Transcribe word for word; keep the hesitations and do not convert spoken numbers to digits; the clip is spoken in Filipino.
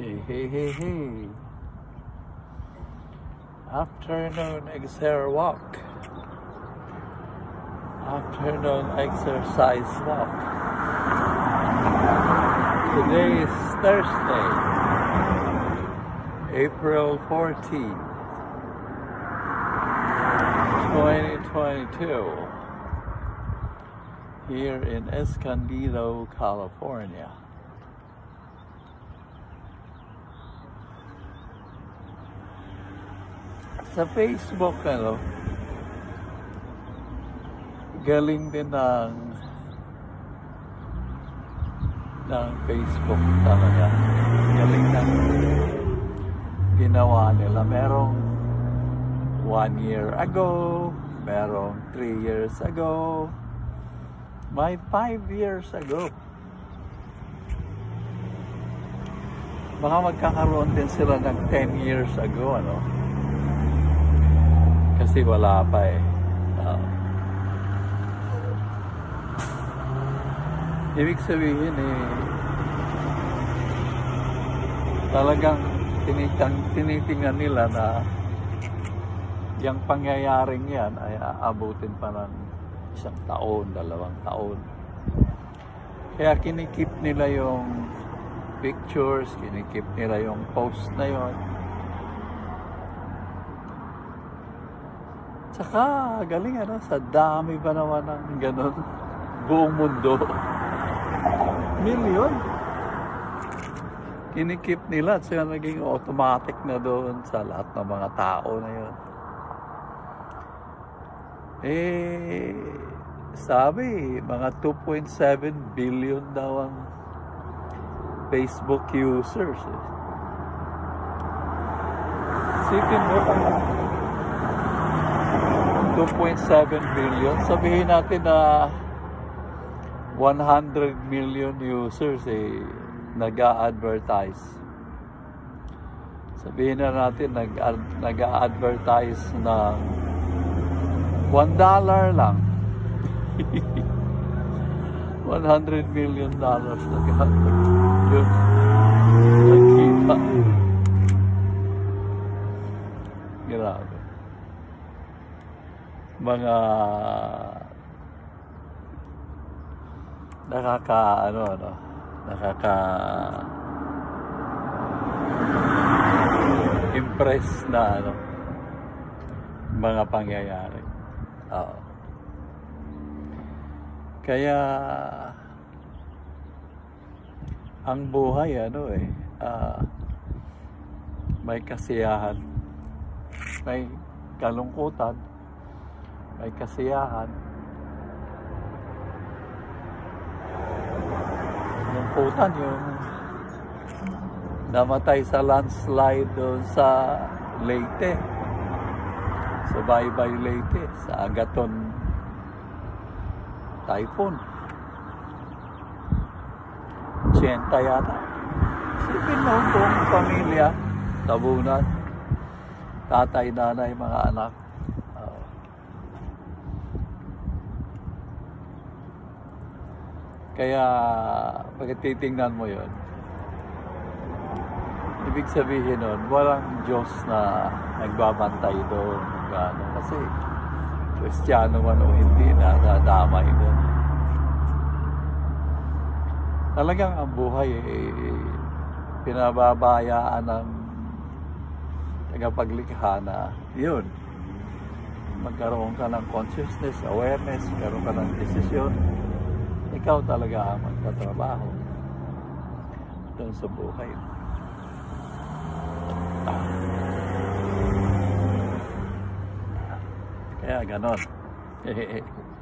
Hey, hey, hey, hey. Afternoon exer walk. Afternoon exercise walk. Today is Thursday, April fourteenth, twenty twenty-two, here in Escondido, California. Sa Facebook, ano, galing din ng ng Facebook talaga. Galing ng ginawa nila. Merong one year ago, merong three years ago, may five years ago. Baka magkakaroon din sila ng ten years ago, ano? Kasi wala pa eh. Uh, ibig sabihin eh, talagang tinitang, tinitingnan nila na yung pangyayaring yan ay aabutin pa ng isang taon, dalawang taon. Kaya kinikip nila yung pictures, kinikip nila yung post na yon. Tsaka, galing ano, sa dami pa naman ng ganun, buong mundo. Million. Kinikip nila at saka naging automatic na doon sa lahat ng mga tao na yun. Eh, sabi, mga two point seven billion daw ang Facebook users. Eh. Sipin mo kung two point seven billion, sabihin natin na one hundred million users eh, nag-a-advertise. Sabihin na natin nag-a-advertise ng one dollar lang. one hundred million dollars nag-a-advertise. Nagkita. Grabe. Mga nakaka ano ano nakaka impress na ano mga pangyayari. Oo. Kaya ang buhay ano eh uh, may kasiyahan, may kalungkutan, may kasiyahan. Lungkutan yung namatay sa landslide doon sa Leyte, sa Baybay Leyte, sa Agaton Typhoon. Siyenta yata. Sipin mo buong pamilya, tabunan, tatay, nanay, mga anak. Kaya, pag titingnan mo yun, ibig sabihin nun, walang Diyos na nagbabantay doon. Gano. Kasi, Kristiyano man o hindi, na nadamay doon. Talagang ang buhay, eh, pinababayaan ng tagapaglikha na yun. Magkaroon ka ng consciousness, awareness, magkaroon ka ng desisyon. Ikaw talaga ang magtatrabaho doon sa buhay. Ah. Kaya ganon.